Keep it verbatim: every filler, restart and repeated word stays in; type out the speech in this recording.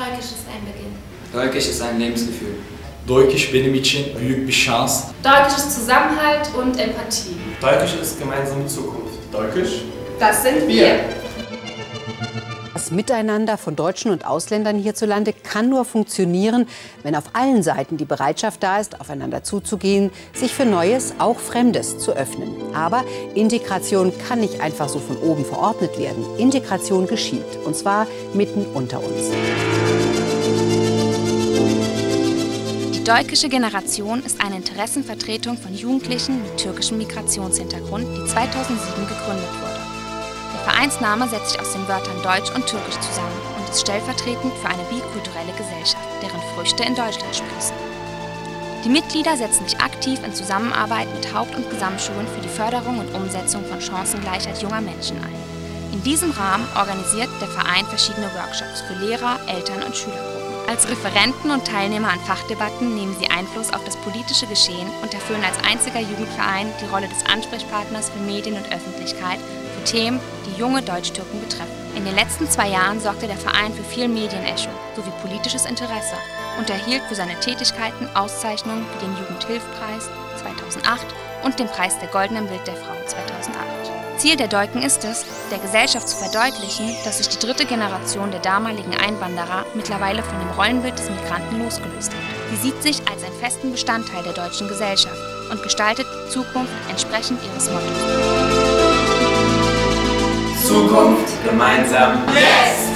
Deutsch ist ein Beginn. Deutsch ist ein Lebensgefühl. Deutsch benim için büyük bir şans. Deutsch ist Zusammenhalt und Empathie. Deutsch ist gemeinsame Zukunft. Deutsch? Das sind wir. Das Miteinander von Deutschen und Ausländern hierzulande kann nur funktionieren, wenn auf allen Seiten die Bereitschaft da ist, aufeinander zuzugehen, sich für Neues, auch Fremdes, zu öffnen. Aber Integration kann nicht einfach so von oben verordnet werden. Integration geschieht, und zwar mitten unter uns. Die Deutkische Generation ist eine Interessenvertretung von Jugendlichen mit türkischem Migrationshintergrund, die zweitausendsieben gegründet wurde. Der Vereinsname setzt sich aus den Wörtern Deutsch und Türkisch zusammen und ist stellvertretend für eine bikulturelle Gesellschaft, deren Früchte in Deutschland sprießen. Die Mitglieder setzen sich aktiv in Zusammenarbeit mit Haupt- und Gesamtschulen für die Förderung und Umsetzung von Chancengleichheit junger Menschen ein. In diesem Rahmen organisiert der Verein verschiedene Workshops für Lehrer, Eltern und Schülergruppen. Als Referenten und Teilnehmer an Fachdebatten nehmen sie Einfluss auf das politische Geschehen und erfüllen als einziger Jugendverein die Rolle des Ansprechpartners für Medien und Öffentlichkeit für Themen, die junge Deutsch-Türken betreffen. In den letzten zwei Jahren sorgte der Verein für viel Medienecho sowie politisches Interesse und erhielt für seine Tätigkeiten Auszeichnungen wie den Jugendhilfpreis zweitausendacht und den Preis der Goldenen Bild der Frau zweitausendacht. Ziel der Deutken ist es, der Gesellschaft zu verdeutlichen, dass sich die dritte Generation der damaligen Einwanderer mittlerweile von dem Rollenbild des Migranten losgelöst hat. Sie sieht sich als einen festen Bestandteil der deutschen Gesellschaft und gestaltet die Zukunft entsprechend ihres Mottos. Zukunft gemeinsam. Yes!